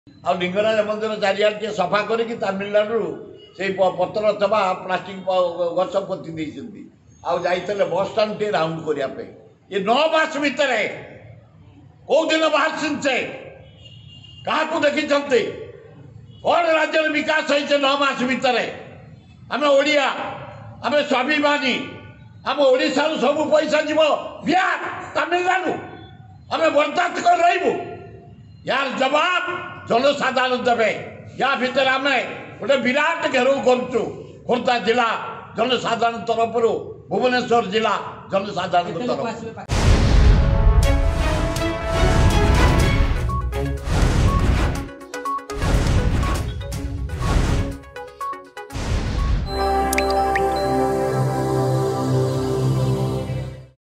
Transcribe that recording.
आ लिंगराज मंदिर चारिटे सफा करके तमिलनाडु से पत्र थवा प्लास्टिक गछ पोति देती आते बस स्टाण टे राउंड करने ये 9 मास भितर कौ दिन बाहर से क्या देखी कौन राज्य विकास होते 9 मास भितर आम ओडिया आम स्वाभिमानी आम ओडिशा सब पैसा जीव बिहार तमिलनाडु आम बर्दास्त कर रही यार जवाब जनसाधारण देवे या भितर आम गोटे विराट घेराव करुँ खोर्धा जिला जनसाधारण तरफ भुवनेश्वर जिला जनसाधारण तरफ।